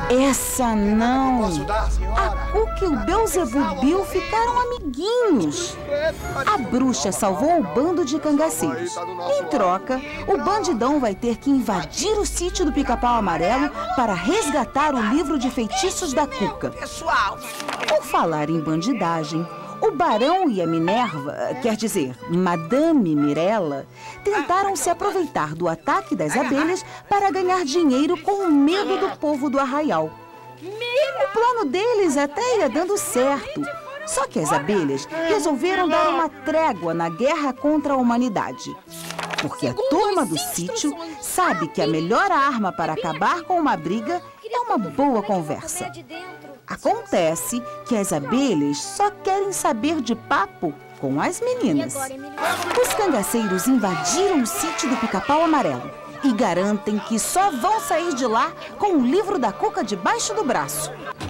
Essa não! A Cuca e o Beelzebubil ficaram amiguinhos. A bruxa salvou o bando de cangaceiros. Em troca, o bandidão vai ter que invadir o sítio do Pica-Pau Amarelo para resgatar o livro de feitiços da Cuca. Por falar em bandidagem, o Barão e a Minerva, quer dizer, Madame Mirella, tentaram se aproveitar do ataque das abelhas para ganhar dinheiro com o medo do povo do arraial. O plano deles até ia dando certo, só que as abelhas resolveram dar uma trégua na guerra contra a humanidade. Porque a turma do sítio sabe que a melhor arma para acabar com uma briga é uma boa conversa. Acontece que as abelhas só querem saber de papo com as meninas. Os cangaceiros invadiram o sítio do Pica-Pau Amarelo e garantem que só vão sair de lá com o livro da Cuca debaixo do braço.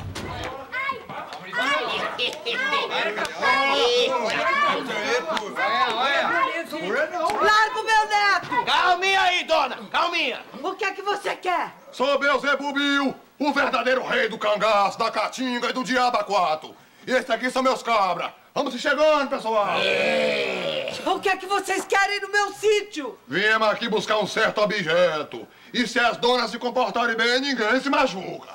Larga o meu neto! Calminha aí, dona! Calminha! O que é que você quer? Sou Beelzebubil, o verdadeiro rei do cangaço, da caatinga e do diabo a quatro. E esses aqui são meus cabras. Vamos se chegando, pessoal. O que é que vocês querem no meu sítio? Viemos aqui buscar um certo objeto. E se as donas se comportarem bem, ninguém se machuca.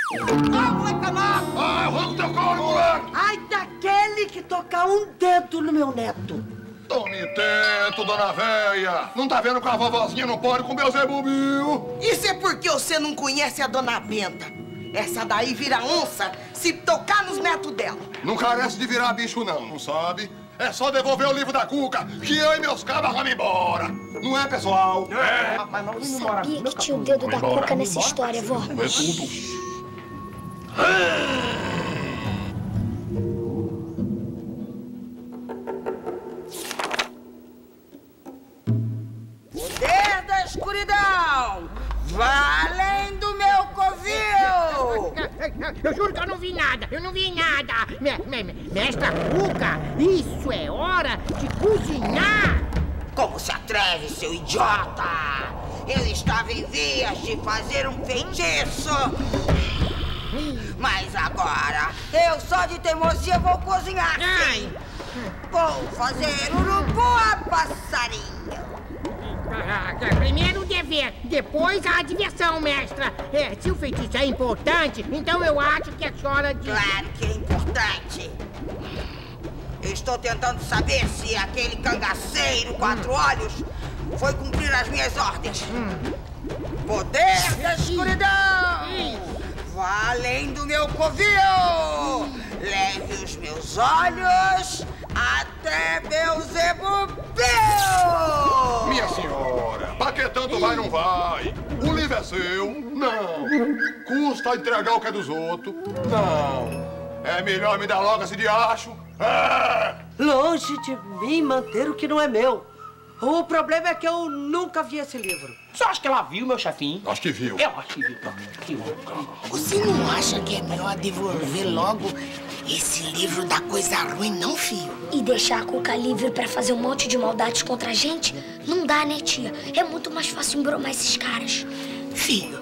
Ah, arranca o teu couro, moleque! Ai, daquele que tocar um dedo no meu neto. Tome teto, dona véia. Não tá vendo que a vovozinha não pode com Beelzebubil? Isso é porque você não conhece a dona Benta. Essa daí vira onça se tocar nos netos dela. Não carece de virar bicho, não sabe? É só devolver o livro da Cuca, que eu e meus cabras vamos embora. Não é, pessoal? É. Sabia que tinha o dedo da Cuca nessa história, vó. É tudo. Poder da escuridão! Valem do meu covil! Eu juro que eu não vi nada, Mestra Cuca, isso é hora de cozinhar! Como se atreve, seu idiota? Eu estava em vias de fazer um feitiço! Mas agora, eu só de teimosia vou cozinhar, sim! Vou fazer urubu a passarinho! Primeiro o dever, depois a diversão, mestra. Se o feitiço é importante, então eu acho que é hora de... Claro que é importante. Eu estou tentando saber se aquele cangaceiro quatro olhos foi cumprir as minhas ordens. Poder da escuridão! Vá além do meu covil! Leve os meus olhos até Beelzebubil! Minha senhora, pra que tanto vai não vai? O livro é seu? Não. Custa entregar o que é dos outros? Não. É melhor me dar logo esse diacho? É. Longe de mim manter o que não é meu. O problema é que eu nunca vi esse livro. Só acho que ela viu, meu chefinho. Acho que viu. Eu acho que viu. Você não acha que é melhor devolver logo esse livro da coisa ruim, não, filho? E deixar a Cuca livre pra fazer um monte de maldades contra a gente? Não dá, né, tia? É muito mais fácil embromar esses caras. Filho,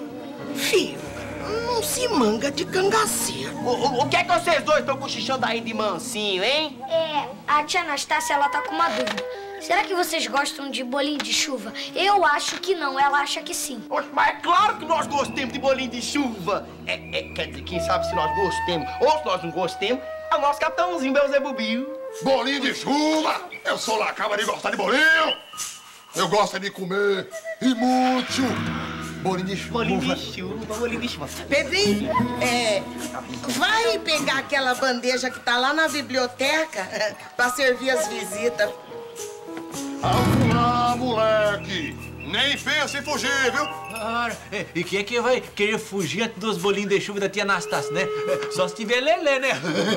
não se manga de cangaceiro. O que é que vocês dois estão cochichando aí de mansinho, hein? A tia Anastácia, ela tá com uma dúvida. Será que vocês gostam de bolinho de chuva? Eu acho que não, ela acha que sim. Oxe, mas é claro que nós gostamos de bolinho de chuva. Quer dizer, quem sabe se nós gostemos ou se nós não gostemos, é o nosso capitãozinho Beelzebubil. Bolinho de chuva? Eu sou lá, acaba de gostar de bolinho. Eu gosto de comer e muito. Bolinho de chuva. Bolinho de chuva. Pedrinho, vai pegar aquela bandeja que tá lá na biblioteca pra servir as visitas. Vamos lá, moleque. Nem pensa em fugir, viu? E quem é que vai querer fugir dos bolinhos de chuva da tia Anastácia, né? Só se tiver lelê, né?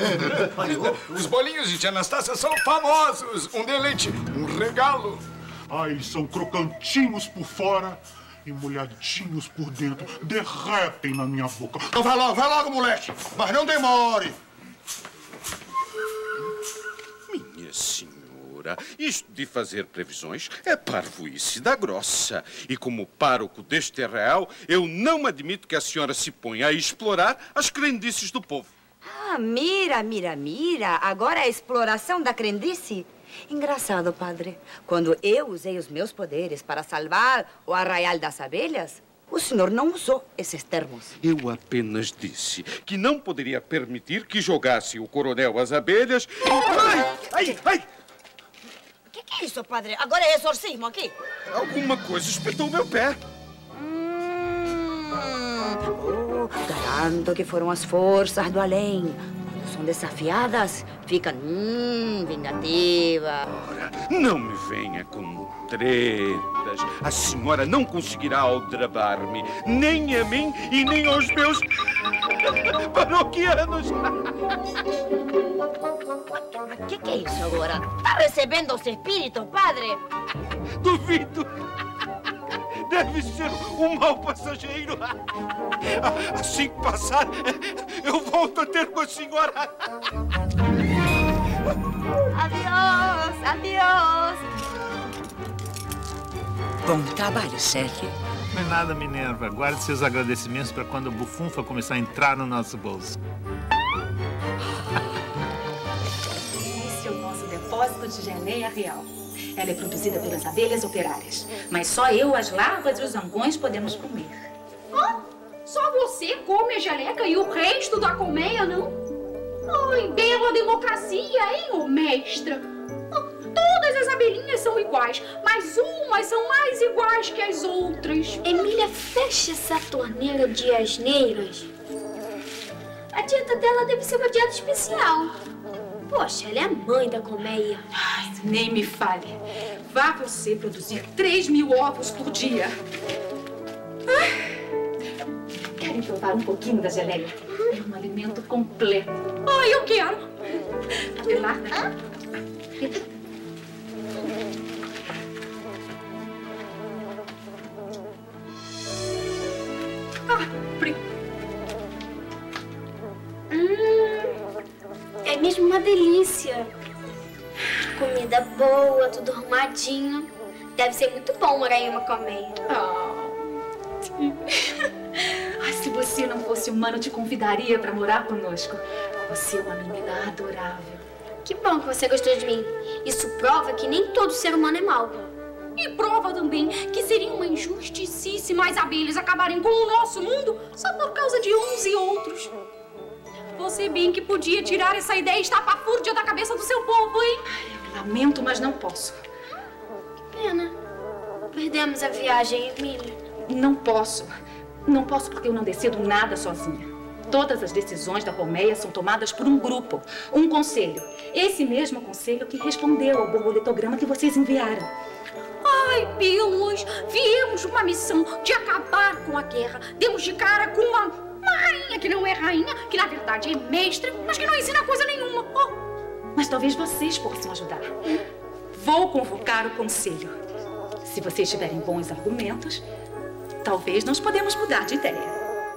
Os bolinhos de tia Anastácia são famosos. Um deleite, um regalo. Ai, são crocantinhos por fora e molhadinhos por dentro. Derretem na minha boca. Então vai logo, moleque. Mas não demore. Minha senhora. senhora, isto de fazer previsões é parvoíce da grossa. E como pároco deste terreal, eu não admito que a senhora se ponha a explorar as crendices do povo. Ah, mira. Agora é a exploração da crendice? Engraçado, padre. Quando eu usei os meus poderes para salvar o arraial das abelhas, o senhor não usou esses termos. Eu apenas disse que não poderia permitir que jogasse o coronel às abelhas. Ai! O que é isso, padre? Agora é exorcismo aqui? Alguma coisa espetou meu pé. Garanto que foram as forças do além. Quando são desafiadas, ficam vingativas. Ora, não me venha com tretas. A senhora não conseguirá aldrabar-me, nem a mim e nem aos meus paroquianos. O que é isso agora? Está recebendo os espíritos, padre? Duvido. Deve ser um mau passageiro. Assim que passar, eu volto a ter com a senhora. Adeus. Bom trabalho, Sérgio. Não é nada, Minerva. Guarde seus agradecimentos para quando o bufunfa começar a entrar no nosso bolso. Esse é o nosso depósito de geleia real. Ela é produzida pelas abelhas operárias. Mas só eu, as larvas e os zangões podemos comer. Só você come a geleca e o resto da colmeia não? Ai, bela democracia, hein, ô mestra? Todas as abelhinhas são iguais, mas umas são mais iguais que as outras. Emília, fecha essa torneira de asneiras. A dieta dela deve ser uma dieta especial. Poxa, ela é a mãe da colmeia. Ai, nem me fale. Vá você produzir 3.000 ovos por dia. Querem provar um pouquinho da geleia? É um alimento completo. Ai, eu quero. Abelarda. É mesmo uma delícia. Comida boa, tudo arrumadinho. Deve ser muito bom morar em uma colmeia. Se você não fosse humano, eu te convidaria para morar conosco. Você é uma menina adorável. Que bom que você gostou de mim. Isso prova que nem todo ser humano é mau. E prova também que seria uma injusticíssima as abelhas acabarem com o nosso mundo só por causa de uns e outros. Você bem que podia tirar essa ideia estapafúrdia da cabeça do seu povo, hein? Eu lamento, mas não posso. Que pena. Perdemos a viagem, Emília. Não posso. Não posso porque eu não decido nada sozinha. Todas as decisões da colmeia são tomadas por um grupo, um conselho. Esse mesmo conselho que respondeu ao borboletograma que vocês enviaram. Ai, Pilos, viemos uma missão de acabar com a guerra. Demos de cara com uma rainha que não é rainha, que na verdade é mestra, mas que não ensina coisa nenhuma. Mas talvez vocês possam ajudar. Vou convocar o conselho. Se vocês tiverem bons argumentos, talvez nós podemos mudar de ideia.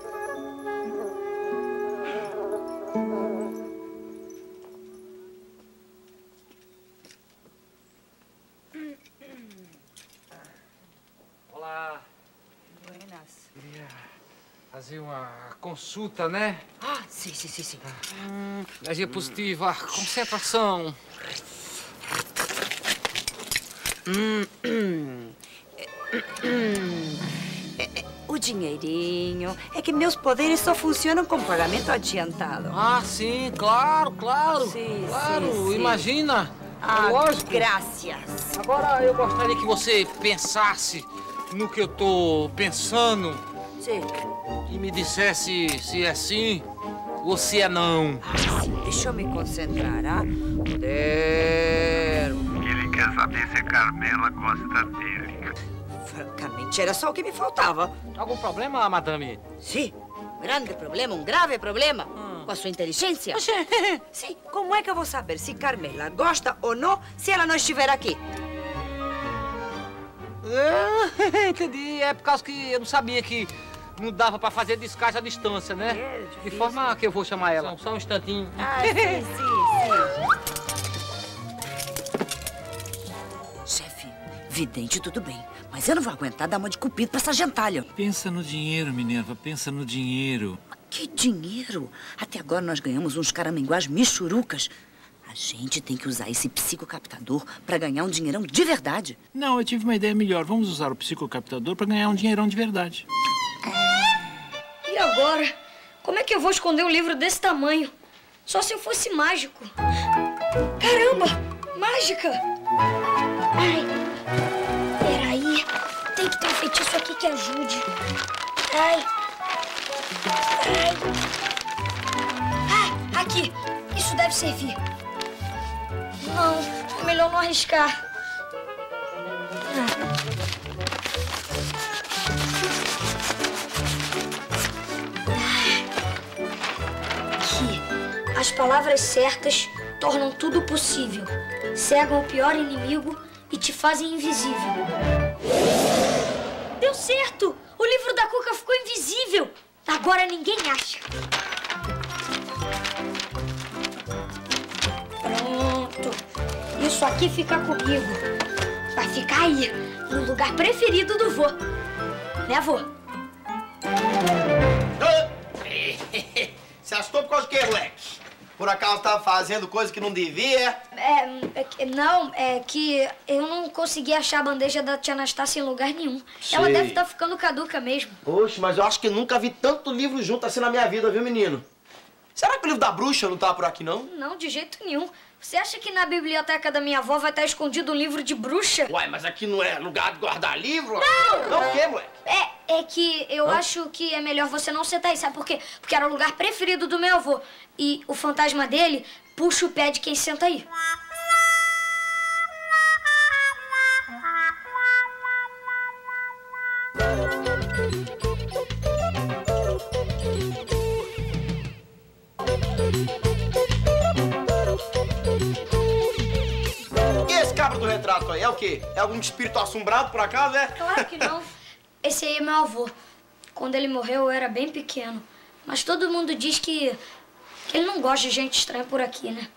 Olá. Buenas. Queria fazer uma consulta, né? Sim. Diapositiva, concentração. O dinheirinho. É que meus poderes só funcionam com pagamento adiantado. Sim, claro. Claro, imagina. Lógico. Graças. Agora eu gostaria que você pensasse no que eu tô pensando. Sim. E me dissesse se é sim ou se é não. Sim, deixa eu me concentrar, Poder. Ele quer saber se a Carmela gosta dele. Francamente, era só o que me faltava. Algum problema, madame? Sim, grande problema, um grave problema. Com a sua inteligência. Sim, como é que eu vou saber se Carmela gosta ou não se ela não estiver aqui? Entendi, é por causa que eu não sabia que não dava pra fazer descarte à distância, né? De forma que eu vou chamar ela. Só um instantinho. Sim. Vidente, tudo bem. Mas eu não vou aguentar dar uma de cupido pra essa gentalha. Pensa no dinheiro, Minerva, pensa no dinheiro. Que dinheiro? Até agora nós ganhamos uns caraminguás michurucas. A gente tem que usar esse psicocaptador pra ganhar um dinheirão de verdade. Não, eu tive uma ideia melhor. Vamos usar o psicocaptador pra ganhar um dinheirão de verdade. E agora? Como é que eu vou esconder um livro desse tamanho? Só se eu fosse mágico. Caramba! Mágica! Ai, peraí. Tem que ter um feitiço aqui que ajude. Ai. Ai. Ah, aqui. Isso deve servir. Não, é melhor não arriscar. Aqui. As palavras certas tornam tudo possível. Cegam o pior inimigo e te fazem invisível. Deu certo! O livro da Cuca ficou invisível. Agora ninguém acha. Pronto. Isso aqui fica comigo. Vai ficar aí, no lugar preferido do vô. Né, vô? Você assustou por causa de quê, moleque? Por acaso tava fazendo coisa que não devia? Não, é que eu não consegui achar a bandeja da tia Anastácia em lugar nenhum. Sei. Ela deve estar ficando caduca mesmo. Oxe, mas eu acho que nunca vi tanto livro junto assim na minha vida, viu, menino? Será que o livro da bruxa não tá por aqui, não? Não, de jeito nenhum. Você acha que na biblioteca da minha avó vai estar escondido um livro de bruxa? Uai, mas aqui não é lugar de guardar livro? Não! Não, o quê, moleque? É que eu acho que é melhor você não sentar aí, sabe por quê? Porque era o lugar preferido do meu avô. E o fantasma dele puxa o pé de quem senta aí. E esse cabra do retrato aí, é o quê? É algum espírito assombrado, por acaso, é? Claro que não. Esse aí é meu avô. Quando ele morreu, eu era bem pequeno. Mas todo mundo diz que ele não gosta de gente estranha por aqui, né?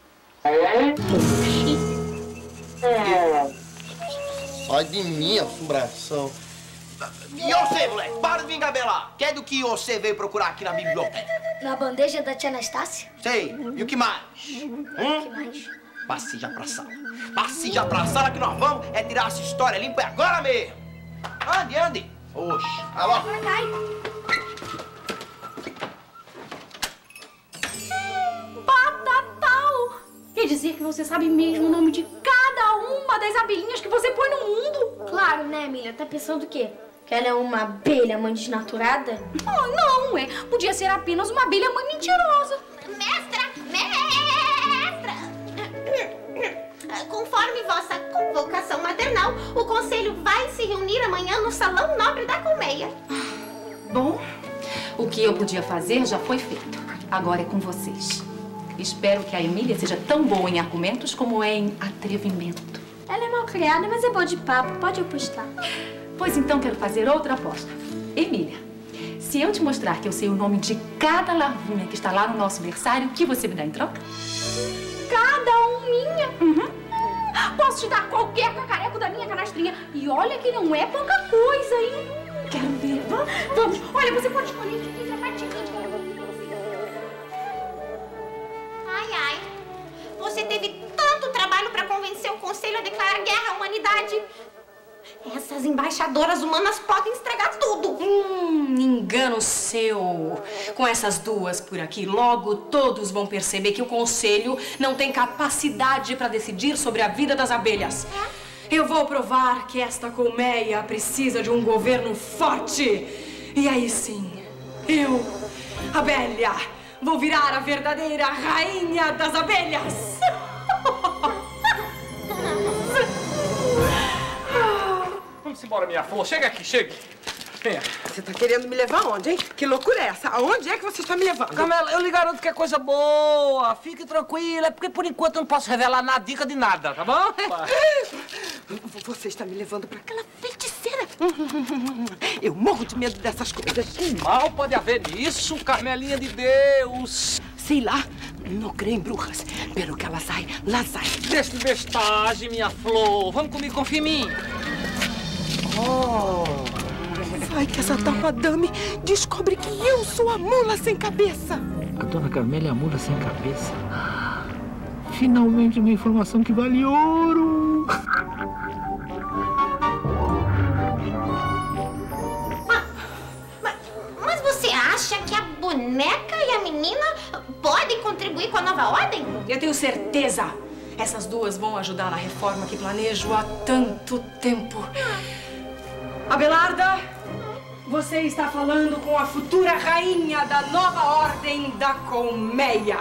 Sai de mim, assombração. E você, moleque? Para de vir engabelar. Que é do que você veio procurar aqui na biblioteca? Na bandeja da tia Anastácia? Sei. E o que mais? O que mais? Passe já pra sala. Passe já pra sala que nós vamos tirar essa história limpa agora mesmo. Ande, ande. Oxe, vai lá. Batatal! Quer dizer que você sabe mesmo o nome de cada uma das abelhinhas que você põe no mundo? Claro, né, Emília? Tá pensando o quê? Que ela é uma abelha mãe desnaturada? Oh, não, podia ser apenas uma abelha mãe mentirosa. Mestra! Conforme vossa convocação maternal, o conselho vai se reunir amanhã no Salão Nobre da Colmeia. Bom, o que eu podia fazer já foi feito. Agora é com vocês. Espero que a Emília seja tão boa em argumentos como é em atrevimento. Ela é mal criada, mas é boa de papo. Pode apostar. Pois então quero fazer outra aposta. Emília, se eu te mostrar que eu sei o nome de cada larvinha que está lá no nosso berçário, o que você me dá em troca? Cada minha? Uhum. Posso te dar qualquer cacareco da minha canastrinha. E olha que não é pouca coisa, hein? Quero ver. Vamos. Olha, você pode escolher o que quiser partir. Ai. Você teve tanto trabalho para convencer o conselho a declarar guerra à humanidade. Essas embaixadoras humanas podem estragar tudo. Engano seu. Com essas duas por aqui, logo todos vão perceber que o conselho não tem capacidade para decidir sobre a vida das abelhas. Eu vou provar que esta colmeia precisa de um governo forte. E aí sim, eu, abelha, vou virar a verdadeira rainha das abelhas. Vamos embora, minha flor. Chega aqui, chega. Venha. Você tá querendo me levar aonde, hein? Que loucura é essa? Aonde é que você está me levando? Carmela, eu lhe garanto que é coisa boa. Fique tranquila, é porque por enquanto eu não posso revelar nada, dica de nada, tá bom? Você está me levando para aquela feiticeira. Eu morro de medo dessas coisas. Que mal pode haver nisso, Carmelinha de Deus? Sei lá, não creio em bruxas. Pelo que ela sai, lá sai. Deixa de bestagem, minha flor. Vamos comigo, confia em mim. Vai que essa tal madame descobre que eu sou a mula sem cabeça. A dona Carmélia é a mula sem cabeça. Finalmente uma informação que vale ouro. Mas você acha que a boneca e a menina podem contribuir com a nova ordem? Eu tenho certeza. Essas duas vão ajudar na reforma que planejo há tanto tempo. Abelarda, você está falando com a futura rainha da nova ordem da colmeia.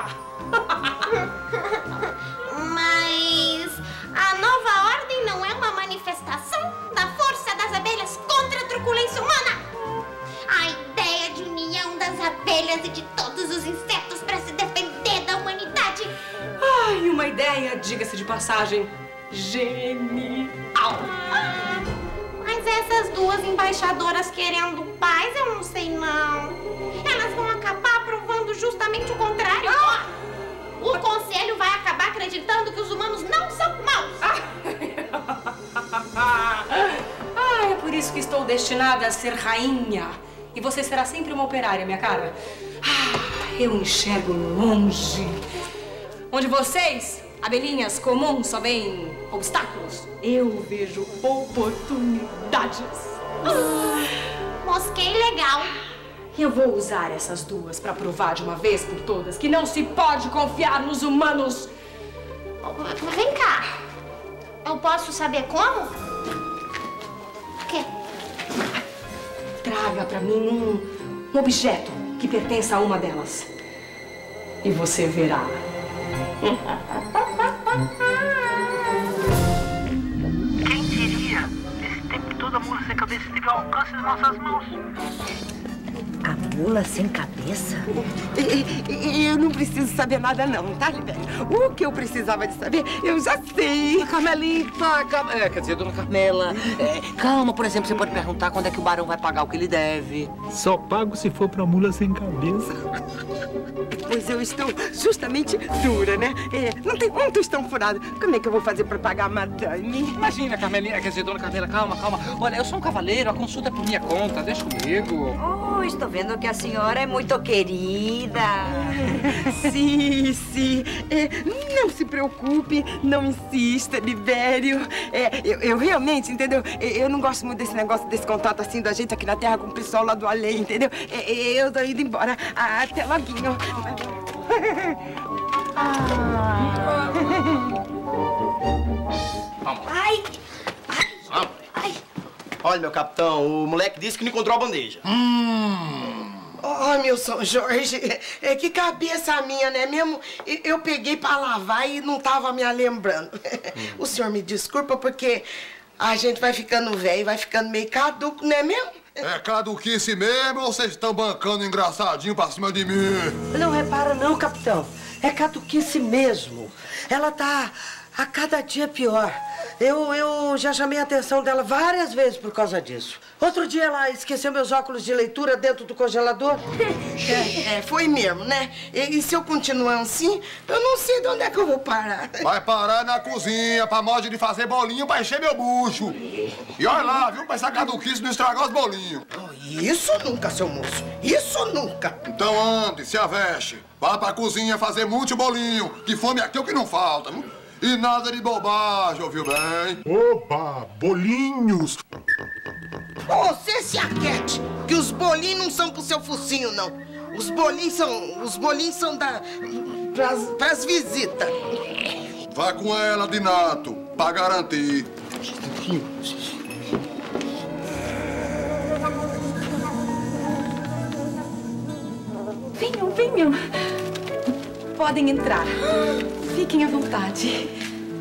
Mas a nova ordem não é uma manifestação da força das abelhas contra a truculência humana? A ideia de união das abelhas e de todos os insetos para se defender da humanidade. Ai, uma ideia, diga-se de passagem, genial. Mas essas duas embaixadoras querendo paz, eu não sei não. Elas vão acabar provando justamente o contrário. O conselho vai acabar acreditando que os humanos não são maus. É por isso que estou destinada a ser rainha. E você será sempre uma operária, minha cara. Eu enxergo longe. Onde vocês, abelhinhas comuns, só veem obstáculos, eu vejo oportunidades. Mosquei legal. Eu vou usar essas duas pra provar de uma vez por todas que não se pode confiar nos humanos. Vem cá. Eu posso saber como? O quê? Traga pra mim um objeto que pertença a uma delas. E você verá. Quem diria? Esse tempo todo a mula sem cabeça esteve ao alcance de nossas mãos. A mula sem cabeça? Eu não preciso saber nada não, tá, Libério? O que eu precisava de saber, eu já sei. Carmelita, quer dizer, dona Carmela, calma, por exemplo, você pode perguntar quando é que o barão vai pagar o que ele deve. Só pago se for pra mula sem cabeça. Pois eu estou justamente dura, né? Não tem um tostão furado. Como é que eu vou fazer pra pagar a madame? Imagina, Carmelinha, quer dizer, dona Carmela, calma. Olha, eu sou um cavaleiro, a consulta é por minha conta, deixa comigo. Oh, estou vendo que a senhora é muito querida. Sim. Não se preocupe, não insista, Libério. Eu realmente, entendeu? Eu não gosto muito desse negócio, desse contato assim da gente aqui na Terra com o pessoal lá do além, entendeu? Eu tô indo embora. Até loguinho. Ai. Olha, meu capitão, o moleque disse que não encontrou a bandeja. Meu São Jorge, que cabeça minha, né mesmo? Eu peguei pra lavar e não tava me lembrando. O senhor me desculpa porque a gente vai ficando velho, vai ficando meio caduco, não é mesmo? É caduquice mesmo ou vocês estão bancando engraçadinho pra cima de mim? Não repara não, capitão. É caduquice mesmo. Ela tá a cada dia pior. Eu já chamei a atenção dela várias vezes por causa disso. Outro dia ela esqueceu meus óculos de leitura dentro do congelador. Foi mesmo, né? E se eu continuar assim, eu não sei de onde é que eu vou parar. Vai parar na cozinha, pra modo de fazer bolinho pra encher meu bucho. E olha lá, viu? Pra essa caduquice não estragar os bolinhos. Isso nunca, seu moço. Isso nunca. Então ande, se aveste. Vá pra cozinha fazer muito bolinho. Que fome aqui é o que não falta, viu? E nada de bobagem, ouviu bem? Oba, bolinhos. Você se aquiete, que os bolinhos não são pro seu focinho, não. Os bolinhos são pras visitas. Vá com ela, Dinato, pra garantir. Venham. Podem entrar. Fiquem à vontade.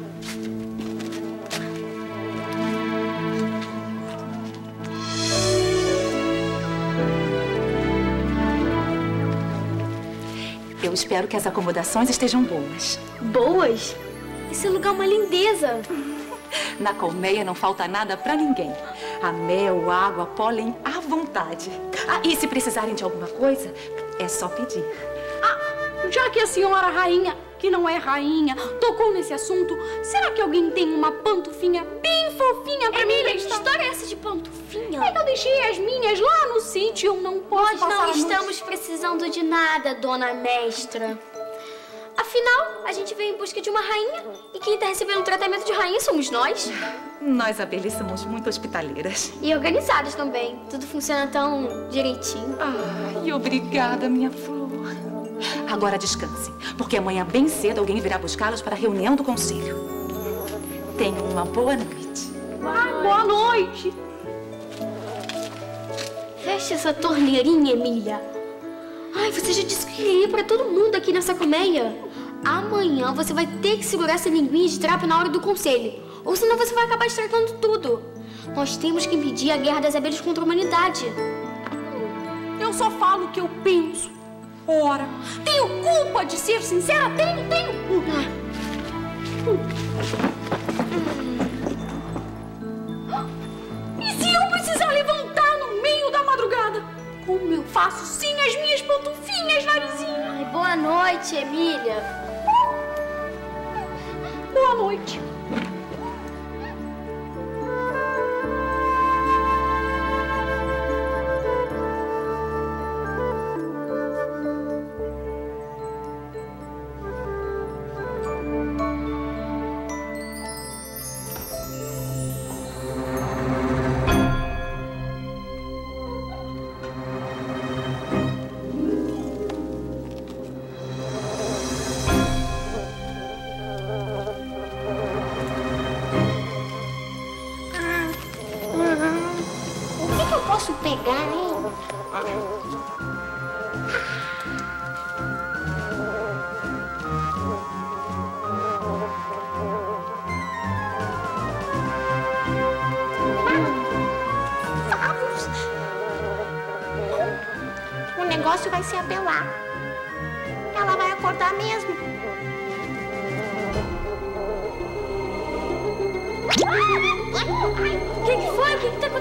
Eu espero que as acomodações estejam boas. Boas? Esse lugar é uma lindeza. Na colmeia não falta nada pra ninguém. Há mel, água, pólen à vontade. E se precisarem de alguma coisa, é só pedir. Já que a senhora rainha que não é rainha, tocou nesse assunto. Será que alguém tem uma pantufinha bem fofinha pra mim? Emília, que história é essa de pantufinha? É que eu deixei as minhas lá no sítio, eu não posso Nós não passar a noite. estamos precisando de nada, dona mestra. Afinal, a gente veio em busca de uma rainha e quem tá recebendo tratamento de rainha somos nós. Nós abelhas somos muito hospitaleiras. E organizadas também. Tudo funciona tão direitinho. Ai, obrigada, minha flor. Agora descansem, porque amanhã bem cedo alguém virá buscá-los para a reunião do conselho. Tenham uma boa noite. Boa noite. Feche essa torneirinha, Emília. Ai, você já disse que queria ir pra todo mundo aqui nessa colmeia. Amanhã você vai ter que segurar essa linguinha de trapo na hora do conselho. Ou senão você vai acabar estragando tudo. Nós temos que impedir a guerra das abelhas contra a humanidade. Eu só falo o que eu penso. Ora, tenho culpa de ser sincera? Tenho. E se eu precisar levantar no meio da madrugada? Como eu faço sem as minhas pantufinhas, narizinho? Ai, boa noite, Emília. Boa noite. Posso pegar, hein? Favos. O negócio vai se apelar. Ela vai acordar mesmo. O que foi? O que tá acontecendo?